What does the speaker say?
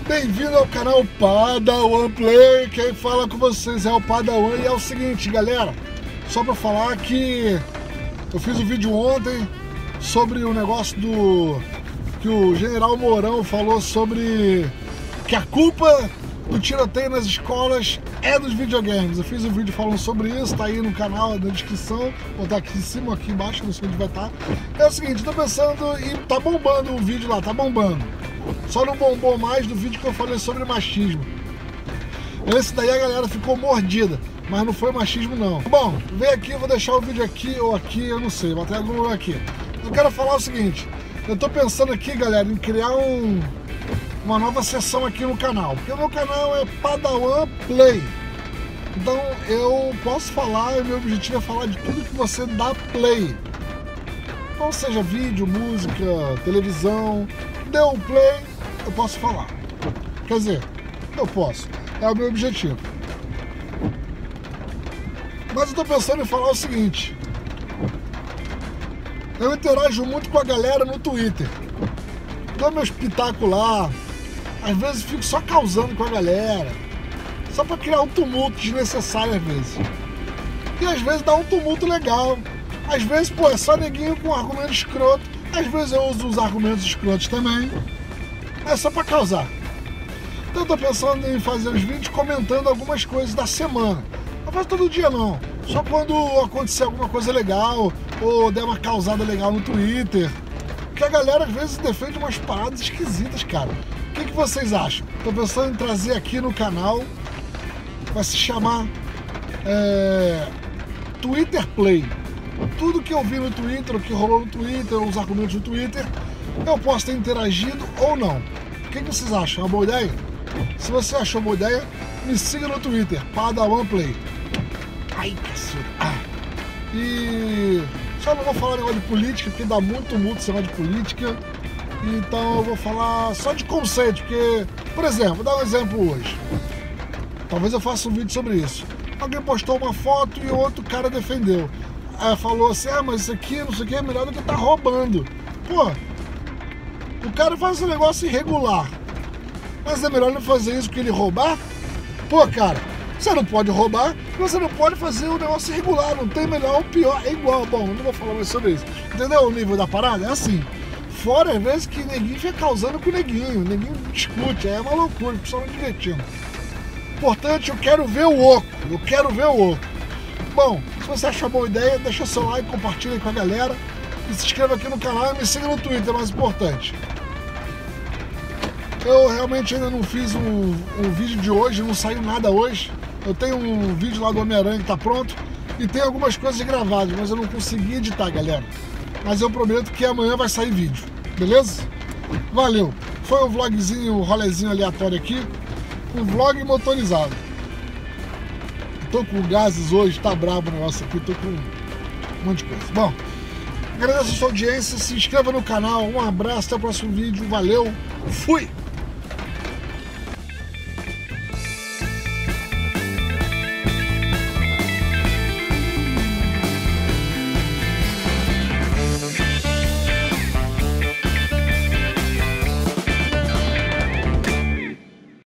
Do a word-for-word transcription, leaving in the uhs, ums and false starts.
Bem-vindo ao canal Padawan Play. Quem fala com vocês é o Padawan. E é o seguinte, galera, só pra falar que eu fiz um vídeo ontem sobre o negócio do que o General Mourão falou sobre que a culpa do tiroteio nas escolas é dos videogames. Eu fiz um vídeo falando sobre isso, tá aí no canal, na descrição, vou botar aqui em cima, aqui embaixo, não sei onde vai estar. É o seguinte, tô pensando e tá bombando o vídeo lá, tá bombando. Só não bombou mais do vídeo que eu falei sobre machismo. Esse daí a galera ficou mordida, mas não foi machismo não. Bom, vem aqui, eu vou deixar o vídeo aqui ou aqui, eu não sei, vou até algum aqui. Eu quero falar o seguinte, eu tô pensando aqui, galera, em criar um, uma nova seção aqui no canal. Porque o meu canal é Padawan Play. Então eu posso falar, o meu objetivo é falar de tudo que você dá play. Então seja vídeo, música, televisão, deu um play, eu posso falar. Quer dizer, eu posso. É o meu objetivo. Mas eu tô pensando em falar o seguinte. Eu interajo muito com a galera no Twitter. Dou meu espetáculo lá. Às vezes fico só causando com a galera. Só pra criar um tumulto desnecessário às vezes. E às vezes dá um tumulto legal. Às vezes, pô, é só neguinho com argumento escroto. Às vezes eu uso os argumentos escrotos também. É só pra causar. Então eu tô pensando em fazer os vídeos comentando algumas coisas da semana. Não faço todo dia não. Só quando acontecer alguma coisa legal ou der uma causada legal no Twitter. Porque a galera às vezes defende umas paradas esquisitas, cara. O que, que vocês acham? Tô pensando em trazer aqui no canal. Vai se chamar é, Twitter Play. Tudo que eu vi no Twitter, o que rolou no Twitter, os argumentos no Twitter, eu posso ter interagido ou não. O que, que vocês acham? É uma boa ideia? Se você achou boa ideia, me siga no Twitter, Padawan Play. Ai, cacete. Ah. E só não vou falar negócio de política, porque dá muito tumulto esse negócio de política. Então eu vou falar só de conceito, porque, por exemplo, vou dar um exemplo hoje. Talvez eu faça um vídeo sobre isso. Alguém postou uma foto e o outro cara defendeu. Aí falou assim, ah, mas isso aqui, não sei o que, é melhor do que tá roubando. Pô, o cara faz um negócio irregular. Mas é melhor não fazer isso que ele roubar? Pô, cara, você não pode roubar, você não pode fazer um negócio irregular. Não tem melhor ou pior, é igual. Bom, não vou falar mais sobre isso. Entendeu o nível da parada? É assim. Fora, às vezes, que neguinho fica causando com o neguinho. O neguinho discute, é uma loucura, o pessoal não divertindo. Importante, eu quero ver o oco. Eu quero ver o oco. Bom, se você achou boa ideia, deixa seu like, compartilha aí com a galera. E se inscreva aqui no canal e me siga no Twitter, é mais importante. Eu realmente ainda não fiz um, um vídeo de hoje, não saiu nada hoje. Eu tenho um vídeo lá do Homem-Aranha que tá pronto. E tem algumas coisas gravadas, mas eu não consegui editar, galera. Mas eu prometo que amanhã vai sair vídeo, beleza? Valeu! Foi um vlogzinho, um rolezinho aleatório aqui. Um vlog motorizado. Tô com gases hoje, tá brabo o negócio aqui, tô com um monte de coisa. Bom, agradeço a sua audiência, se inscreva no canal, um abraço, até o próximo vídeo, valeu, fui!